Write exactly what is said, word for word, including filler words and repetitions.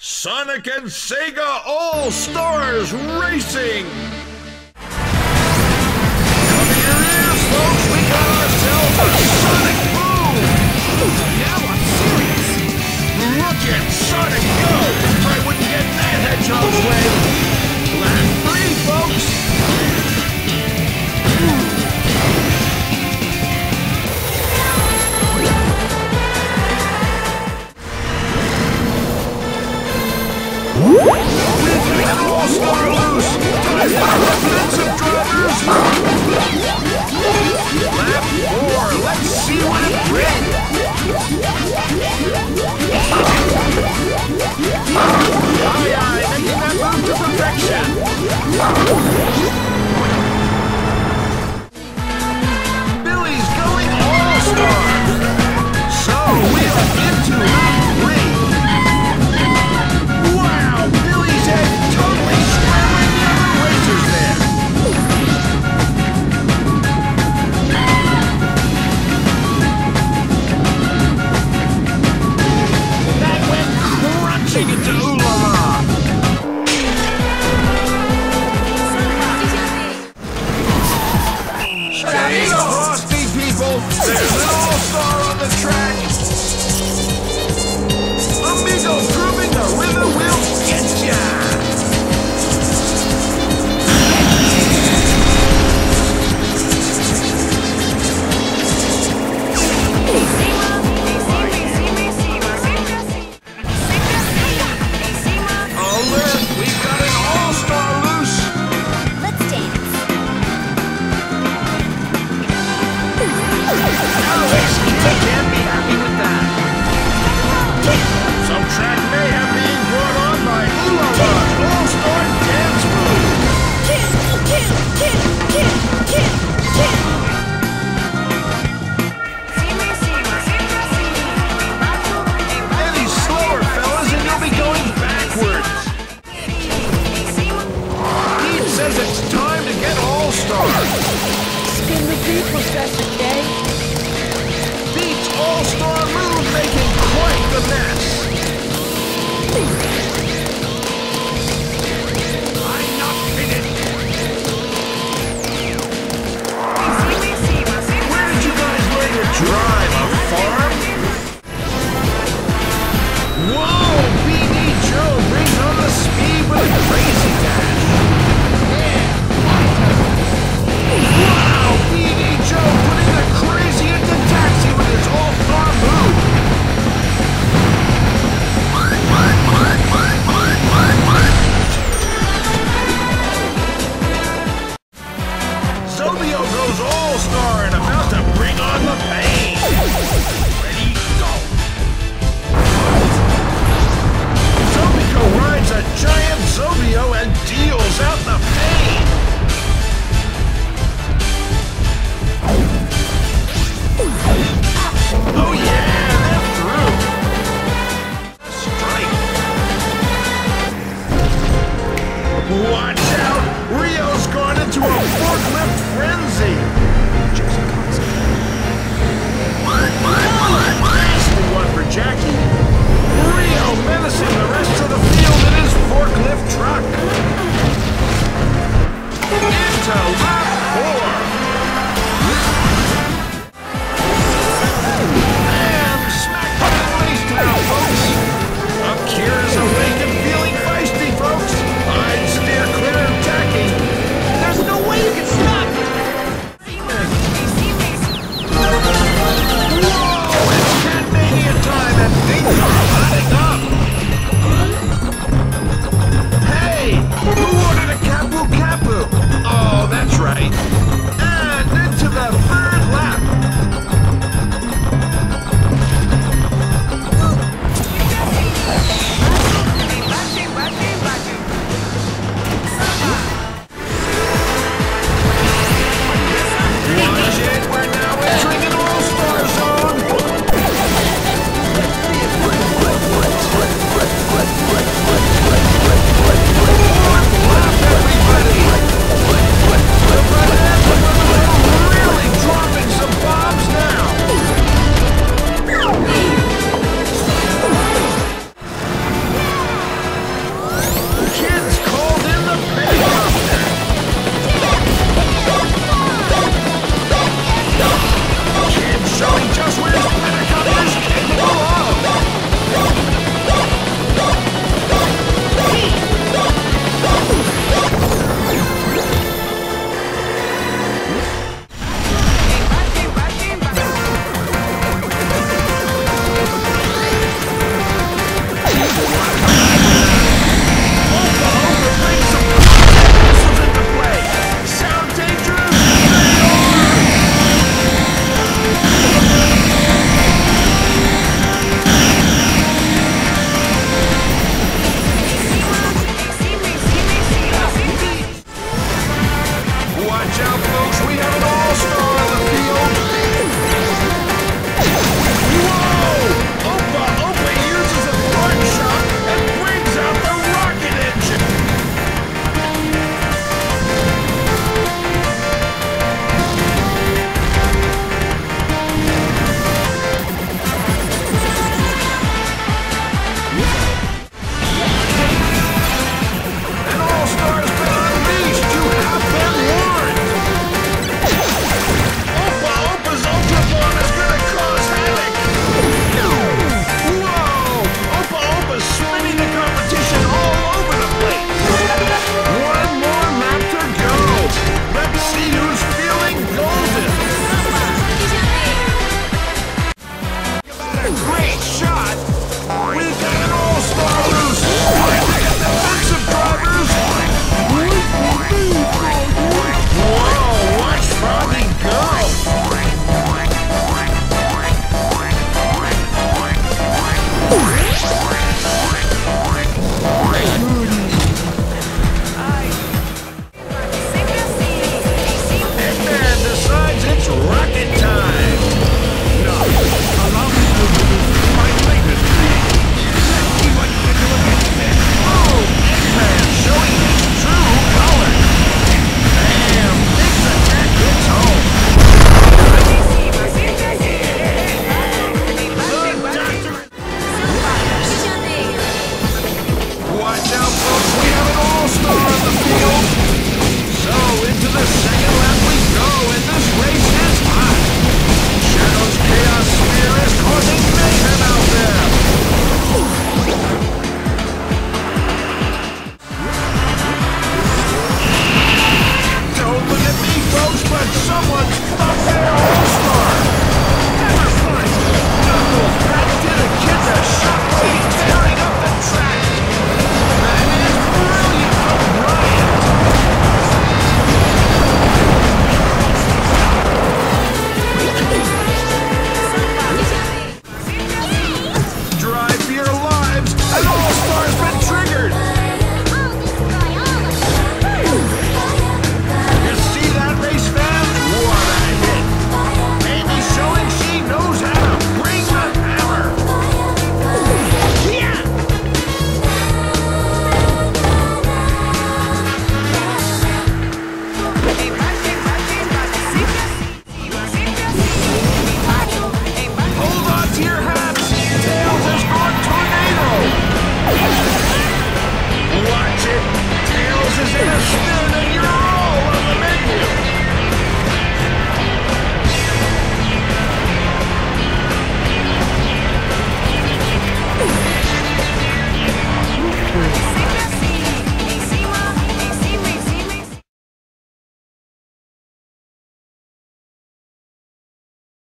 Sonic and Sega All-Stars Racing! Cover your ears, folks! We got ourselves a Sonic Boom! Now I'm serious! Look at Sonic go! I wouldn't get that hedgehog's way! Last three, folks! All-Star loose! Time for offensive drivers! Lap four, let's see what it brings! Aye, aye, making that move to perfection! Billy's going All-Star! So, we are into lap three! Wow, Billy's head totally scrambling the other racers there! That went crunching into Ooh-La-La! Stay frosty, people! There's an all-star on the track! Amigos grooving the rhythm will get ya! Alert! We've got an all-star loose! Let's dance. Alex, I can't be happy with that. Some track mayhem being brought on by Ooh-La-La's all-star dance move. Any slower, fellas, and you'll be going backwards. Pete says it's time to get all-star. Spin the beat, Professor K. Pete's all-star move making quite the mess. I'm not finished. Where did you guys learn to drive? A farm? Whoa!